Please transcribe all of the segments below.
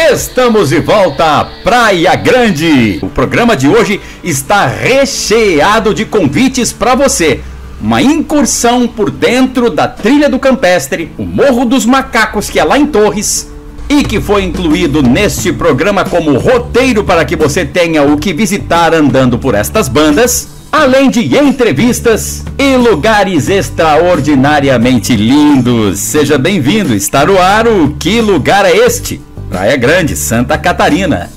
Estamos de volta à Praia Grande. O programa de hoje está recheado de convites para você. Uma incursão por dentro da Trilha do Campestre, o Morro dos Macacos, que é lá em Torres, e que foi incluído neste programa como roteiro para que você tenha o que visitar andando por estas bandas, além de entrevistas e lugares extraordinariamente lindos. Seja bem-vindo, está no ar o Que Lugar é Este? Praia Grande, Santa Catarina.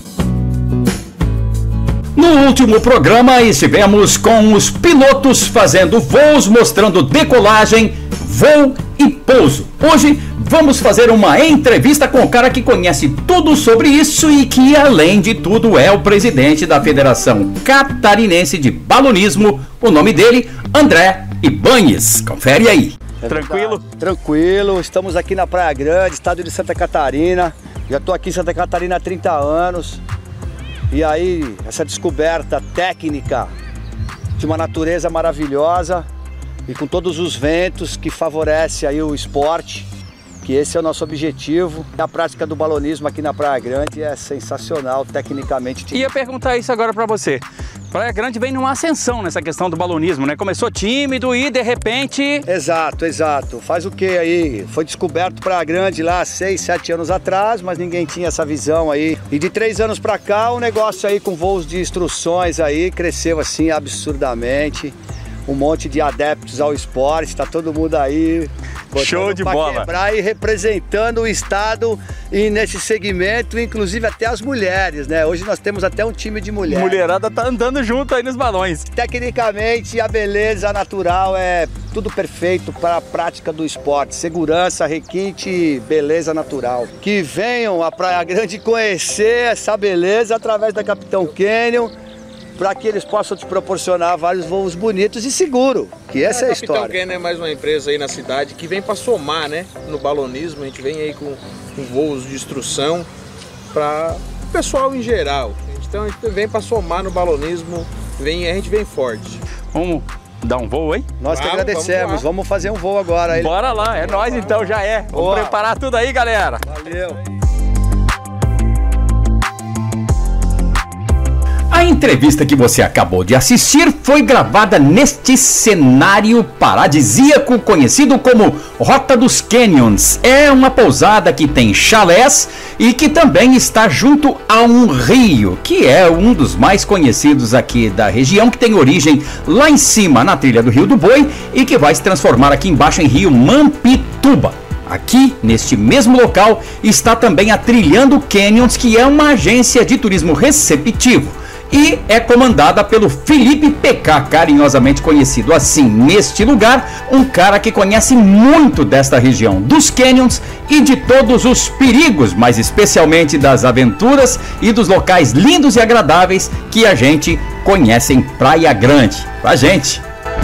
No último programa estivemos com os pilotos fazendo voos, mostrando decolagem, voo e pouso. Hoje vamos fazer uma entrevista com o cara que conhece tudo sobre isso e que, além de tudo, é o presidente da Federação Catarinense de Balonismo. O nome dele, André Ibanhes. Confere aí. Tranquilo? Tranquilo, estamos aqui na Praia Grande, estado de Santa Catarina. Já estou aqui em Santa Catarina há 30 anos. E aí, essa descoberta técnica de uma natureza maravilhosa e com todos os ventos que favorece aí o esporte, que esse é o nosso objetivo. A prática do balonismo aqui na Praia Grande é sensacional, tecnicamente. Ia perguntar isso agora para você. Praia Grande vem numa ascensão nessa questão do balonismo, né? Começou tímido e de repente... Exato, exato. Faz o que aí? Foi descoberto Praia Grande lá 6, 7 anos atrás, mas ninguém tinha essa visão aí. E de 3 anos para cá, o negócio aí com voos de instruções aí cresceu assim absurdamente. Um monte de adeptos ao esporte, tá todo mundo aí. Show de bola! Quebrar e representando o estado e nesse segmento, inclusive até as mulheres, né? Hoje nós temos até um time de mulheres. Mulherada tá andando junto aí nos balões. Tecnicamente, a beleza natural é tudo perfeito para a prática do esporte. Segurança, requinte, beleza natural. Que venham à Praia Grande conhecer essa beleza através da Capitão Canyon, para que eles possam te proporcionar vários voos bonitos e seguros, que essa é a história. A Capitão Canyon é mais uma empresa aí na cidade que vem para somar, né, no balonismo. A gente vem aí com voos de instrução para o pessoal em geral. Então a gente vem para somar no balonismo, a gente vem forte. Vamos dar um voo aí? Nós que agradecemos, vamos fazer um voo agora. Aí. Bora lá, é nóis então, já é. Vamos preparar tudo aí, galera. Valeu. A entrevista que você acabou de assistir foi gravada neste cenário paradisíaco conhecido como Rota dos Canyons. É uma pousada que tem chalés e que também está junto a um rio, que é um dos mais conhecidos aqui da região, que tem origem lá em cima, na trilha do Rio do Boi, e que vai se transformar aqui embaixo em Rio Mampituba. Aqui, neste mesmo local, está também a Trilhando Canyons, que é uma agência de turismo receptivo. E é comandada pelo Felipe PK, carinhosamente conhecido assim neste lugar, um cara que conhece muito desta região, dos canyons e de todos os perigos, mas especialmente das aventuras e dos locais lindos e agradáveis que a gente conhece em Praia Grande. Pra gente!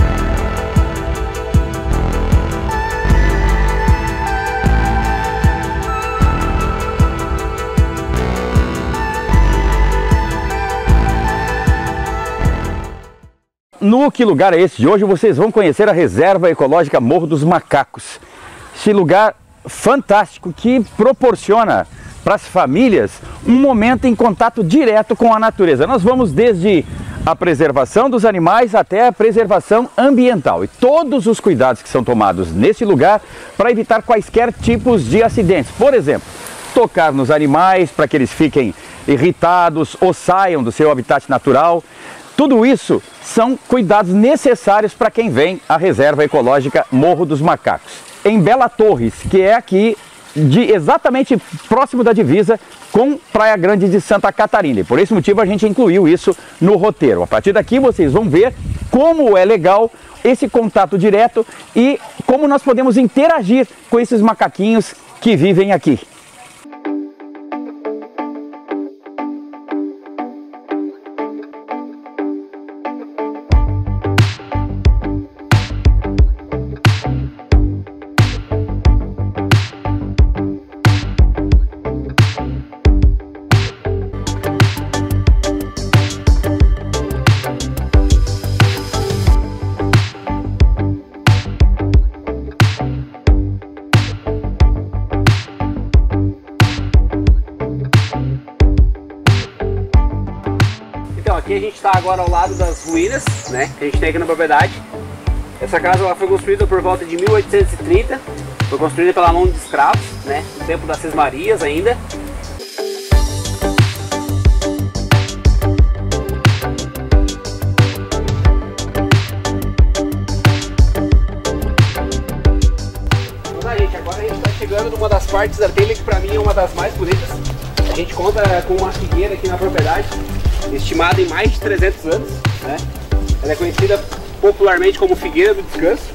No Que Lugar é Esse de hoje, vocês vão conhecer a Reserva Ecológica Morro dos Macacos. Esse lugar fantástico que proporciona para as famílias um momento em contato direto com a natureza. Nós vamos desde a preservação dos animais até a preservação ambiental e todos os cuidados que são tomados nesse lugar para evitar quaisquer tipos de acidentes. Por exemplo, tocar nos animais para que eles fiquem irritados ou saiam do seu habitat natural. Tudo isso são cuidados necessários para quem vem à Reserva Ecológica Morro dos Macacos. Em Bela Torres, que é aqui exatamente próximo da divisa com Praia Grande de Santa Catarina. E por esse motivo a gente incluiu isso no roteiro. A partir daqui vocês vão ver como é legal esse contato direto e como nós podemos interagir com esses macaquinhos que vivem aqui. está agora ao lado das ruínas, né, que a gente tem aqui na propriedade. Essa casa ela foi construída por volta de 1830, foi construída pela mão de escravos, né, no tempo das Sesmarias ainda. Agora a gente está chegando numa das partes da telha que para mim é uma das mais bonitas. A gente conta com uma figueira aqui na propriedade, estimada em mais de 300 anos, né? Ela é conhecida popularmente como Figueira do Descanso.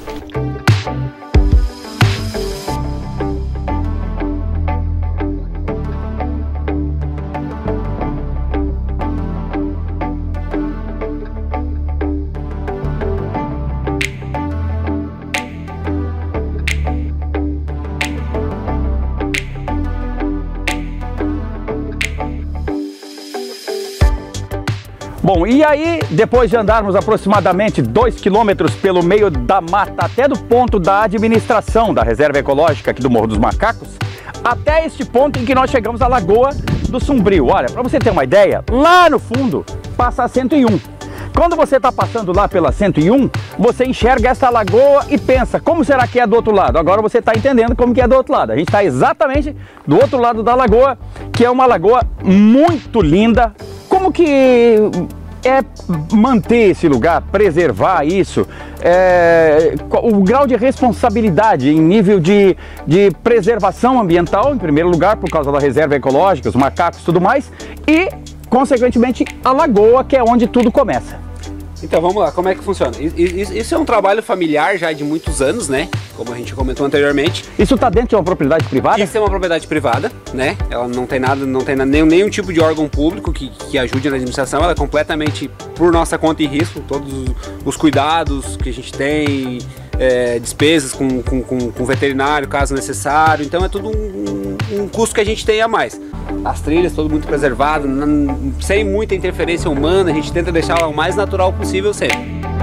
Bom, e aí, depois de andarmos aproximadamente 2 quilômetros pelo meio da mata até do ponto da administração da Reserva Ecológica aqui do Morro dos Macacos, até este ponto em que nós chegamos à Lagoa do Sombrio. Olha, para você ter uma ideia, lá no fundo passa a 101. Quando você está passando lá pela 101, você enxerga essa lagoa e pensa, como será que é do outro lado? Agora você está entendendo como que é do outro lado. A gente está exatamente do outro lado da lagoa, que é uma lagoa muito linda. Como que é manter esse lugar, preservar isso, o grau de responsabilidade em nível de preservação ambiental, em primeiro lugar, por causa da reserva ecológica, os macacos e tudo mais, e, consequentemente, a lagoa, que é onde tudo começa. Então vamos lá, como é que funciona? Isso é um trabalho familiar já de muitos anos, né? Como a gente comentou anteriormente. Isso está dentro de uma propriedade privada? Isso é uma propriedade privada, né? Ela não tem nada, nenhum tipo de órgão público que ajude na administração. Ela é completamente por nossa conta e risco. Todos os cuidados que a gente tem, despesas com veterinário, caso necessário. Então é tudo um custo que a gente tem a mais. As trilhas, tudo muito preservado, sem muita interferência humana, a gente tenta deixar ela o mais natural possível sempre.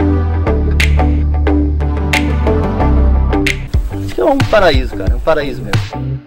Acho que é um paraíso, cara, é um paraíso mesmo.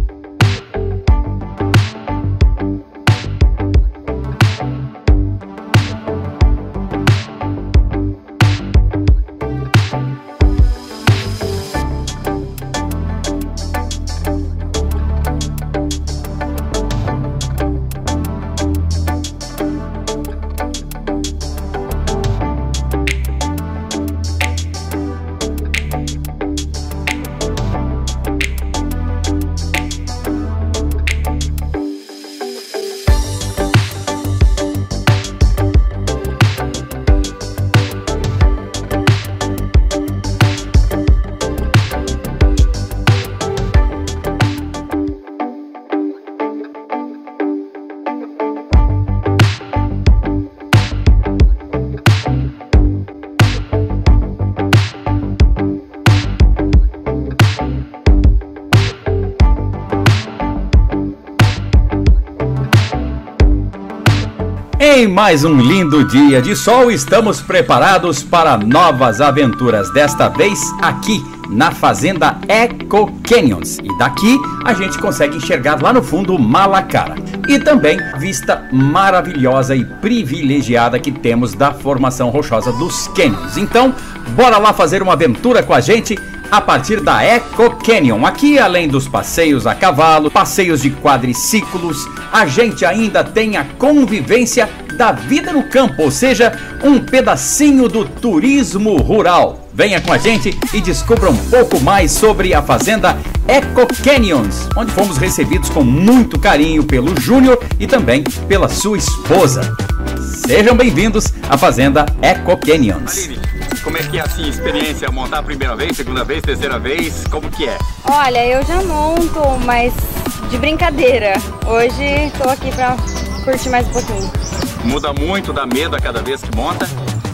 Em mais um lindo dia de sol, estamos preparados para novas aventuras, desta vez aqui na Fazenda Eco Canyons. E daqui a gente consegue enxergar lá no fundo Malacara. E também vista maravilhosa e privilegiada que temos da formação rochosa dos Canyons. Então, bora lá fazer uma aventura com a gente a partir da Eco Canyon. Aqui, além dos passeios a cavalo, passeios de quadriciclos, a gente ainda tem a convivência da vida no campo, ou seja, um pedacinho do turismo rural. Venha com a gente e descubra um pouco mais sobre a Fazenda Eco Canyons, onde fomos recebidos com muito carinho pelo Júnior e também pela sua esposa. Sejam bem-vindos à Fazenda Eco Canyons. Aline, como é que é assim, experiência? Montar a primeira vez, segunda vez, terceira vez? Como que é? Olha, eu já monto, mas de brincadeira. Hoje estou aqui para curtir mais um pouquinho. Muda muito, dá medo a cada vez que monta?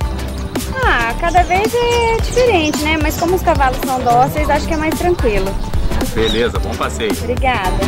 Ah, cada vez é diferente, né? Mas como os cavalos são dóceis, acho que é mais tranquilo. Beleza, bom passeio. Obrigada.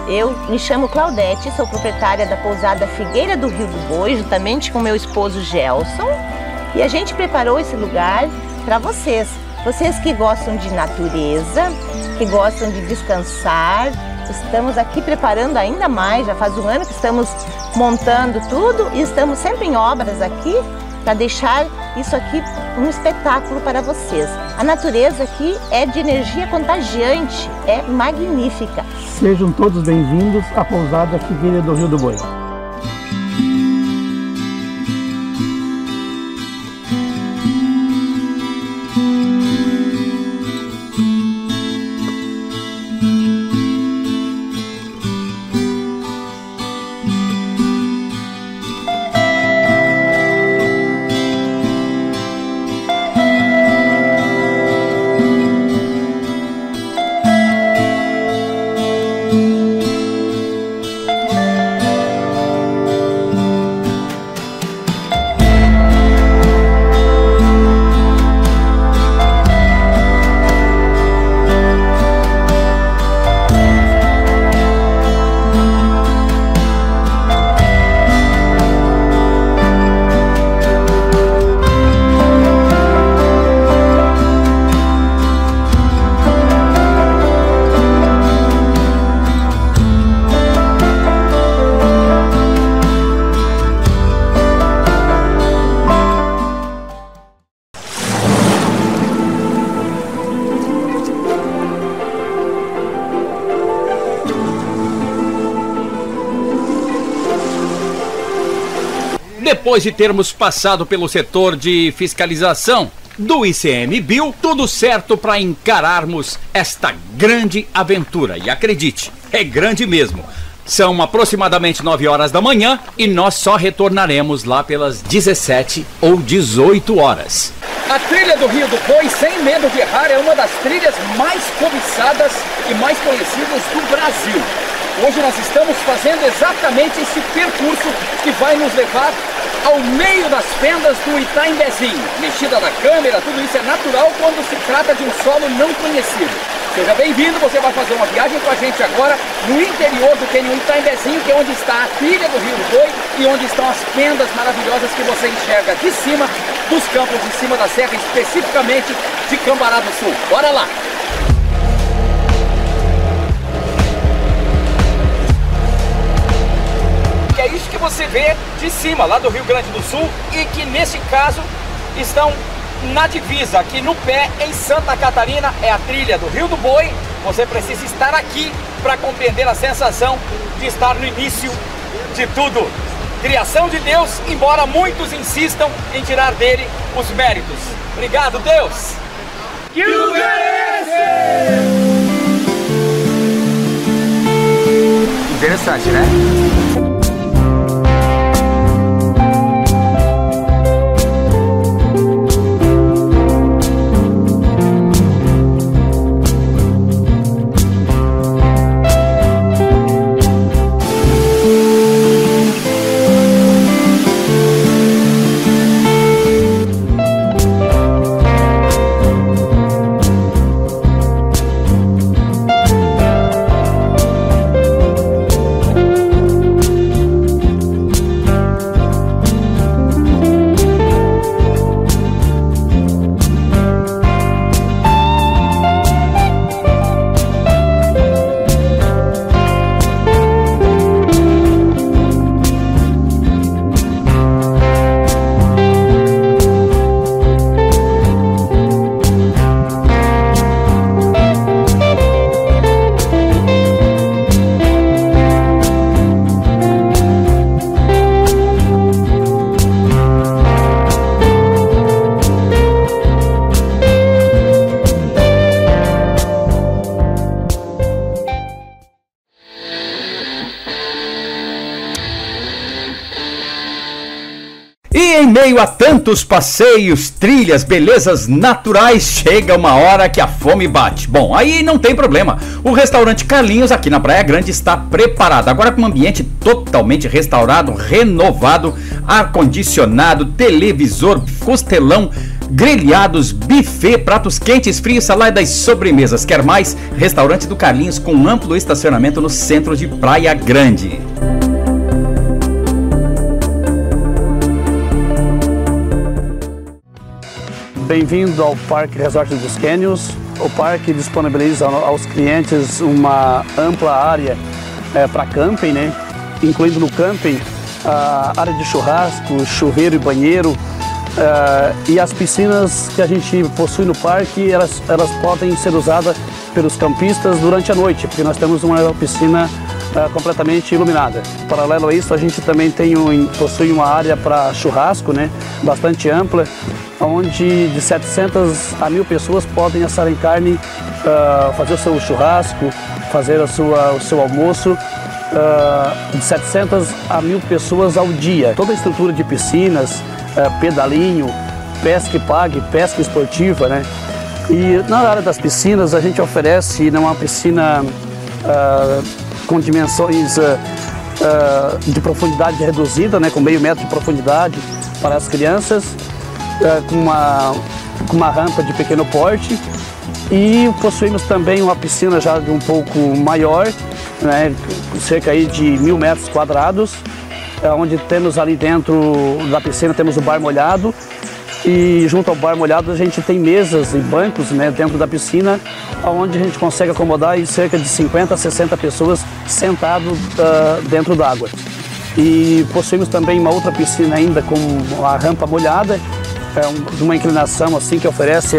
Eu me chamo Claudete, sou proprietária da pousada Figueira do Rio do Boi, juntamente com meu esposo Gelson. E a gente preparou esse lugar para vocês. Vocês que gostam de natureza, que gostam de descansar. Estamos aqui preparando ainda mais, já faz um ano que estamos montando tudo e estamos sempre em obras aqui para deixar isso aqui um espetáculo para vocês. A natureza aqui é de energia contagiante, é magnífica. Sejam todos bem-vindos à pousada Figueira do Rio do Boi. Depois de termos passado pelo setor de fiscalização do ICMBio, tudo certo para encararmos esta grande aventura. E acredite, é grande mesmo. São aproximadamente 9 horas da manhã e nós só retornaremos lá pelas 17 ou 18 horas. A trilha do Rio do Boi, sem medo de errar, é uma das trilhas mais cobiçadas e mais conhecidas do Brasil. Hoje nós estamos fazendo exatamente esse percurso que vai nos levar ao meio das fendas do Itaimbezinho. Mexida da câmera, tudo isso é natural quando se trata de um solo não conhecido. Seja bem-vindo, você vai fazer uma viagem com a gente agora no interior do Cânion Itaimbezinho, que é onde está a trilha do Rio do Boi e onde estão as fendas maravilhosas que você enxerga de cima dos campos de cima da serra, especificamente de Cambará do Sul. Bora lá! É isso que você vê de cima, lá do Rio Grande do Sul, e que nesse caso estão na divisa, aqui no pé, em Santa Catarina, é a trilha do Rio do Boi. Você precisa estar aqui para compreender a sensação de estar no início de tudo. Criação de Deus, embora muitos insistam em tirar dele os méritos. Obrigado, Deus! Que lugar é esse? Interessante, né? Em meio a tantos passeios, trilhas, belezas naturais, chega uma hora que a fome bate. Bom, aí não tem problema. O restaurante Carlinhos aqui na Praia Grande está preparado. Agora com um ambiente totalmente restaurado, renovado, ar-condicionado, televisor, costelão grelhados, buffet, pratos quentes, frios, saladas e sobremesas. Quer mais? Restaurante do Carlinhos com amplo estacionamento no centro de Praia Grande. Bem-vindo ao Parque Resort dos Canyons. O parque disponibiliza aos clientes uma ampla área para camping, né? Incluindo no camping a área de churrasco, chuveiro e banheiro. E as piscinas que a gente possui no parque, elas podem ser usadas pelos campistas durante a noite, porque nós temos uma piscina completamente iluminada. Paralelo a isso, a gente também possui uma área para churrasco, né, bastante ampla, onde de 700 a 1000 pessoas podem assar em carne, fazer o seu churrasco, fazer o seu almoço, de 700 a 1000 pessoas ao dia. Toda a estrutura de piscinas, pedalinho, pesca e pague, pesca esportiva, né? E na área das piscinas a gente oferece uma piscina com dimensões de profundidade reduzida, né? Com meio metro de profundidade para as crianças, com uma rampa de pequeno porte, e possuímos também uma piscina já de um pouco maior, né? Cerca aí de 1000 metros quadrados, onde temos ali dentro da piscina temos o bar molhado, e junto ao bar molhado a gente tem mesas e bancos, né, dentro da piscina, onde a gente consegue acomodar aí cerca de 50 a 60 pessoas sentado dentro d'água. E possuímos também uma outra piscina ainda com a rampa molhada, de uma inclinação assim que oferece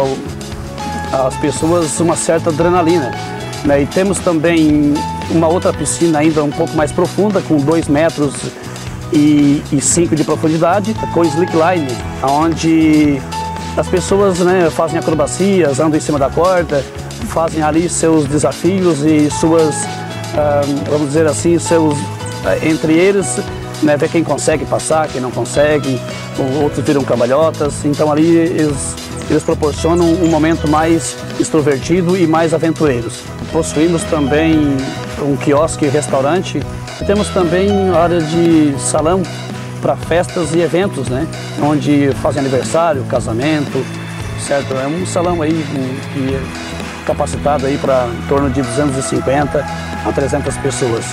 às pessoas uma certa adrenalina, né? E temos também uma outra piscina ainda um pouco mais profunda, com 2 metros e 5 de profundidade, com slackline, onde as pessoas, né, fazem acrobacias, andam em cima da corda, fazem ali seus desafios e suas, vamos dizer assim, entre eles, né, ver quem consegue passar, quem não consegue, outros viram cambalhotas. Então ali eles proporcionam um momento mais extrovertido e mais aventureiros. Possuímos também um quiosque e restaurante. Temos também área de salão para festas e eventos, né? Onde fazem aniversário, casamento, certo? É um salão aí que é capacitado aí para em torno de 250 a 300 pessoas.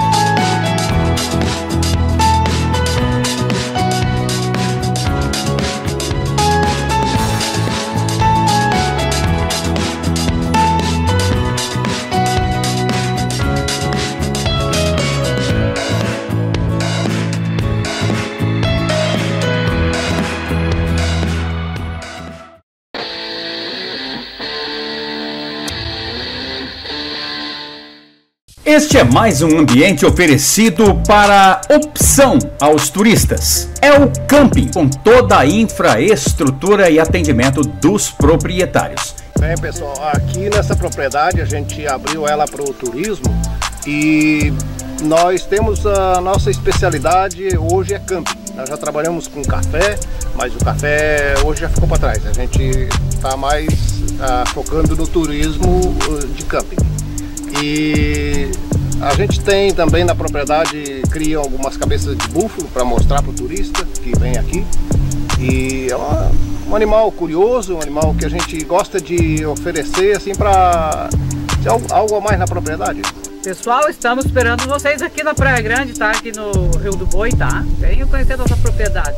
Este é mais um ambiente oferecido para opção aos turistas. É o camping, com toda a infraestrutura e atendimento dos proprietários. Bem, pessoal, aqui nessa propriedade a gente abriu ela para o turismo e nós temos a nossa especialidade hoje é camping. Nós já trabalhamos com café, mas o café hoje já ficou para trás. A gente está mais focando no turismo de camping. E a gente tem também na propriedade, cria algumas cabeças de búfalo para mostrar para o turista que vem aqui. E é um animal curioso, um animal que a gente gosta de oferecer assim para algo a mais na propriedade. Pessoal, estamos esperando vocês aqui na Praia Grande, tá? Aqui no Rio do Boi, tá? Venham conhecer a nossa propriedade.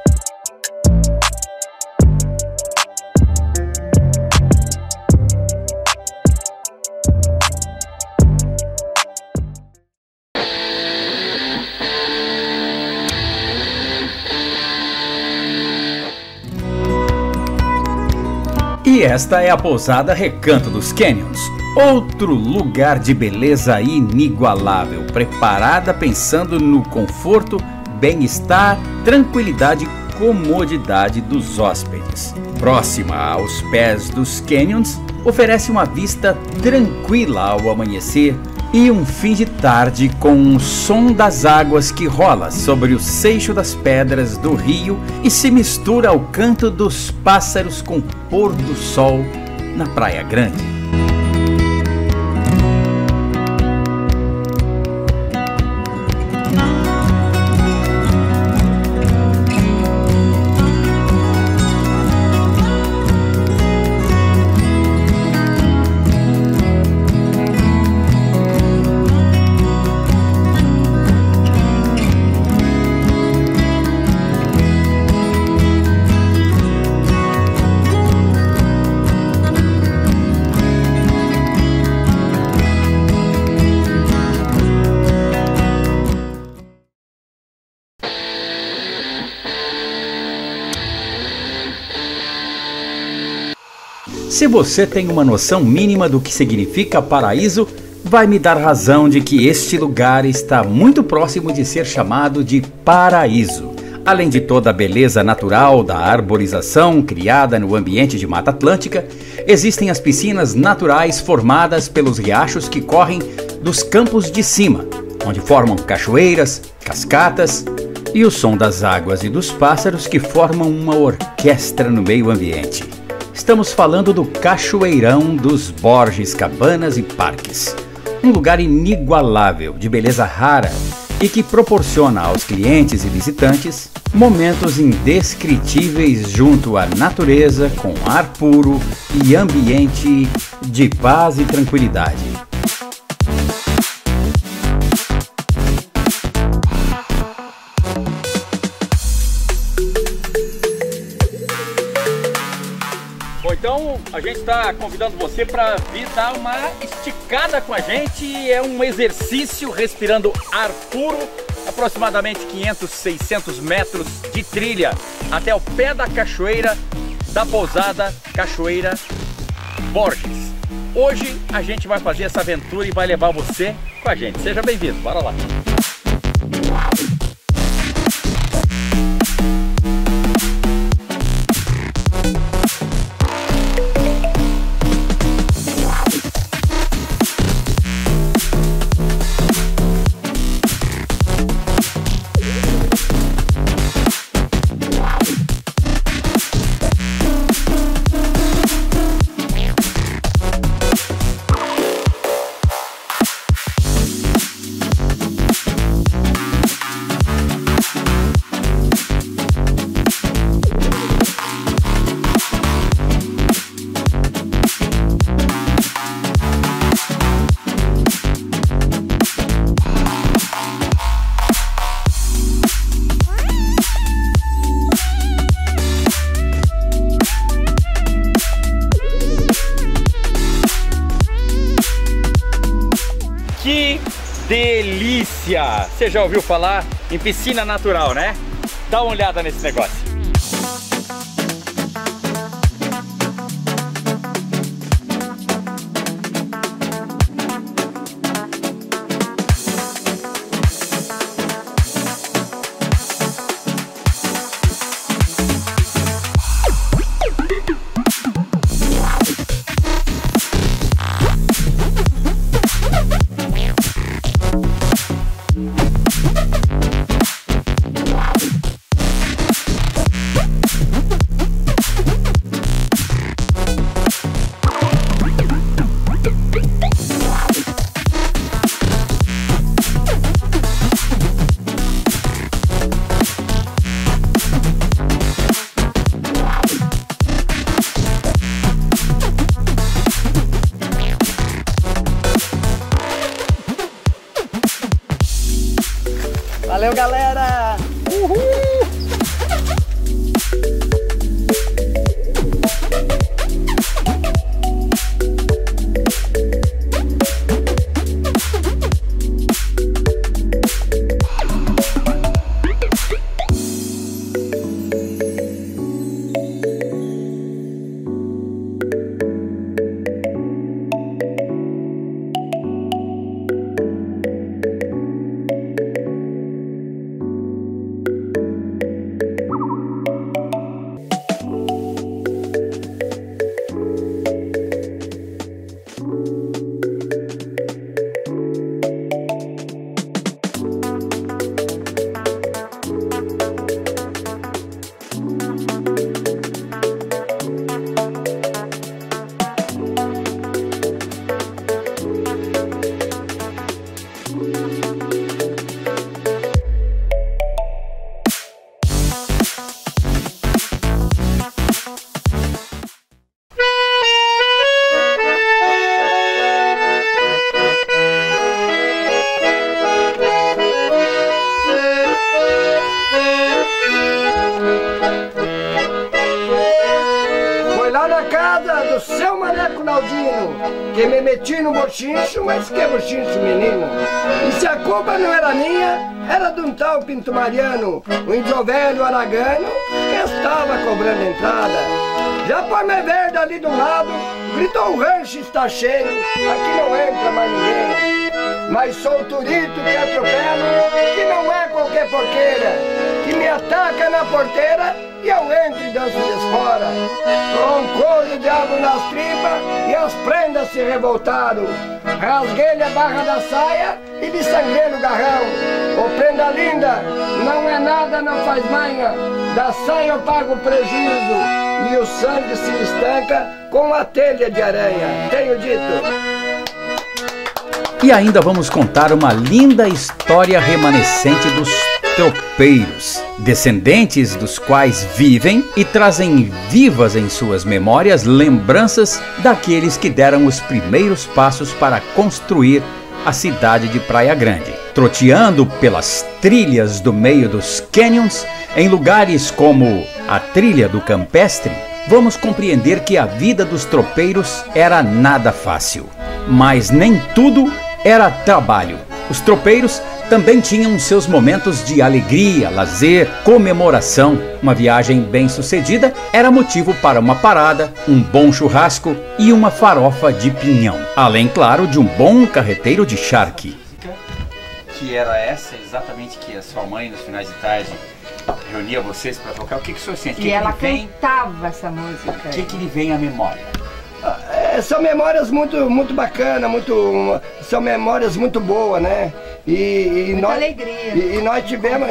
E esta é a pousada Recanto dos Canyons, outro lugar de beleza inigualável, preparada pensando no conforto, bem-estar, tranquilidade e comodidade dos hóspedes. Próxima aos pés dos canyons, oferece uma vista tranquila ao amanhecer e um fim de tarde com o som das águas que rola sobre o seixo das pedras do rio e se mistura ao canto dos pássaros com o pôr do sol na Praia Grande. se você tem uma noção mínima do que significa paraíso, vai me dar razão de que este lugar está muito próximo de ser chamado de paraíso. Além de toda a beleza natural da arborização criada no ambiente de Mata Atlântica, existem as piscinas naturais formadas pelos riachos que correm dos campos de cima, onde formam cachoeiras, cascatas e o som das águas e dos pássaros que formam uma orquestra no meio ambiente. Estamos falando do Cachoeirão dos Borges Cabanas e Parques, um lugar inigualável, de beleza rara e que proporciona aos clientes e visitantes momentos indescritíveis junto à natureza, com ar puro e ambiente de paz e tranquilidade. Bom, então a gente está convidando você para vir dar uma esticada com a gente. É um exercício respirando ar puro, aproximadamente 500, 600 metros de trilha até o pé da cachoeira da pousada Cachoeira Borges. Hoje a gente vai fazer essa aventura e vai levar você com a gente. Seja bem-vindo, bora lá! Que delícia! Você já ouviu falar em piscina natural, né? Dá uma olhada nesse negócio. Valeu, galera! Uhul! Do seu maneco Naldino, que me meti no bochincho, mas que bochincho, menino. E se a culpa não era minha, era de um tal Pinto Mariano, um índio velho aragano, que estava cobrando entrada. Já Palma Verde ali do lado, gritou: o rancho está cheio, aqui não entra mais ninguém. Mas sou o turito que atropelo, que não é qualquer porqueira, que me ataca na porteira e eu entro e danço desfora. Com um coro de água nas tripas e as prendas se revoltaram. Rasguei-lhe a barra da saia e lhe sangrei no garrão. Ô prenda linda, não é nada, não faz manha. Da saia eu pago prejuízo e o sangue se estanca com a telha de aranha. Tenho dito. E ainda vamos contar uma linda história remanescente dos tropeiros, descendentes dos quais vivem e trazem vivas em suas memórias lembranças daqueles que deram os primeiros passos para construir a cidade de Praia Grande. Troteando pelas trilhas do meio dos canyons, em lugares como a Trilha do Campestre, vamos compreender que a vida dos tropeiros era nada fácil. Mas nem tudo era trabalho. Os tropeiros também tinham seus momentos de alegria, lazer, comemoração. Uma viagem bem-sucedida era motivo para uma parada, um bom churrasco e uma farofa de pinhão. Além, claro, de um bom carreteiro de charque. Que era essa exatamente que a sua mãe, nos finais de tarde, reunia vocês para tocar? O que o senhor sente? E ela cantava essa música. O que lhe vem à memória? São memórias muito bacanas, são memórias muito boas, né? E muita nós, alegria. E nós tivemos,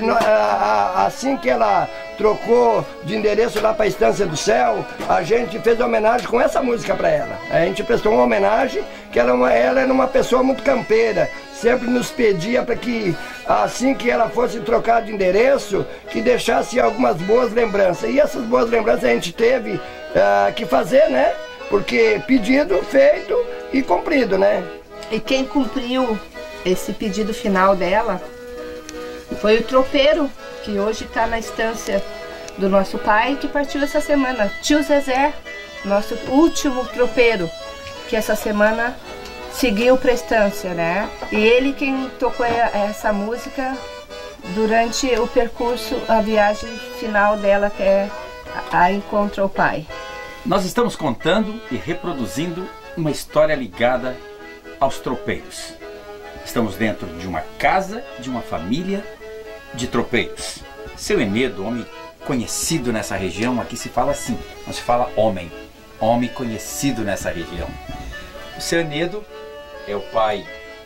assim que ela trocou de endereço lá para a Estância do Céu, a gente fez homenagem com essa música para ela. A gente prestou uma homenagem, que ela era uma pessoa muito campeira, sempre nos pedia para que, assim que ela fosse trocar de endereço, que deixasse algumas boas lembranças. E essas boas lembranças a gente teve que fazer, né? Porque pedido feito e cumprido, né? E quem cumpriu esse pedido final dela foi o tropeiro, que hoje está na estância do nosso pai, que partiu essa semana. Tio Zezé, nosso último tropeiro, que essa semana seguiu para a estância, né? E ele quem tocou essa música durante o percurso, a viagem final dela até a encontro ao pai. Nós estamos contando e reproduzindo uma história ligada aos tropeiros. Estamos dentro de uma casa, de uma família de tropeiros. Seu Enedo, homem conhecido nessa região, aqui se fala assim, não se fala homem conhecido nessa região. O seu Enedo é o pai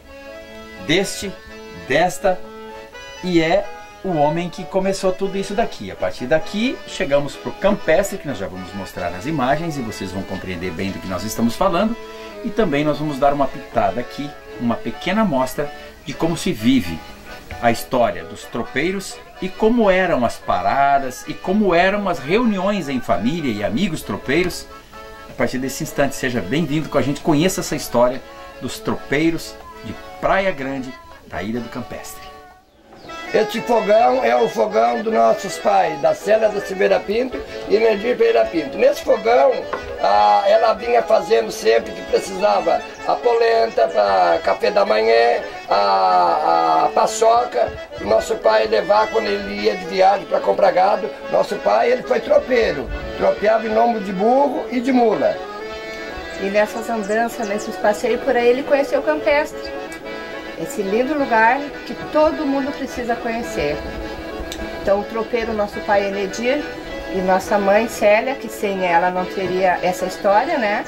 desta e é o homem que começou tudo isso daqui. A partir daqui, chegamos para o Campestre, que nós já vamos mostrar nas imagens e vocês vão compreender bem do que nós estamos falando. E também nós vamos dar uma pitada aqui, uma pequena amostra de como se vive a história dos tropeiros e como eram as paradas e como eram as reuniões em família e amigos tropeiros. A partir desse instante, seja bem-vindo com a gente, conheça essa história dos tropeiros de Praia Grande, da Ilha do Campestre. Este fogão é o fogão dos nossos pais, da Célia da Silveira Pinto e Nendir Pereira Pinto. Nesse fogão, ela vinha fazendo sempre que precisava a polenta para café da manhã, a paçoca, o nosso pai levar quando ele ia de viagem para comprar gado. Nosso pai, ele foi tropeiro, tropeava em lombo de burro e de mula. E nessas andanças, nesses passeios por aí, ele conheceu o Campestre. Esse lindo lugar que todo mundo precisa conhecer. Então o tropeiro, nosso pai Enedir, e nossa mãe Célia, que sem ela não teria essa história, né?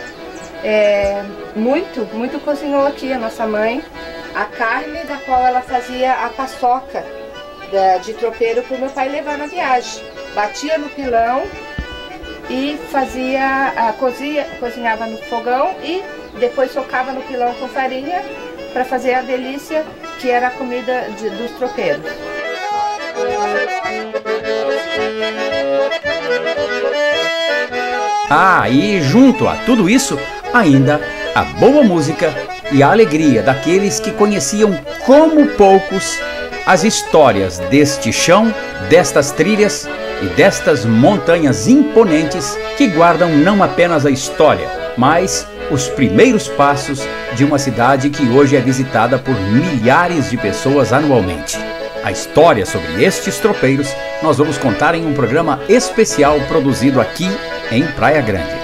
Muito cozinhou aqui a nossa mãe. A carne da qual ela fazia a paçoca de tropeiro para o meu pai levar na viagem. Batia no pilão e cozinhava no fogão e depois socava no pilão com farinha para fazer a delícia que era a comida dos tropeiros. E junto a tudo isso, ainda a boa música e a alegria daqueles que conheciam como poucos as histórias deste chão, destas trilhas e destas montanhas imponentes que guardam não apenas a história, mas os primeiros passos de uma cidade que hoje é visitada por milhares de pessoas anualmente. A história sobre estes tropeiros nós vamos contar em um programa especial produzido aqui em Praia Grande.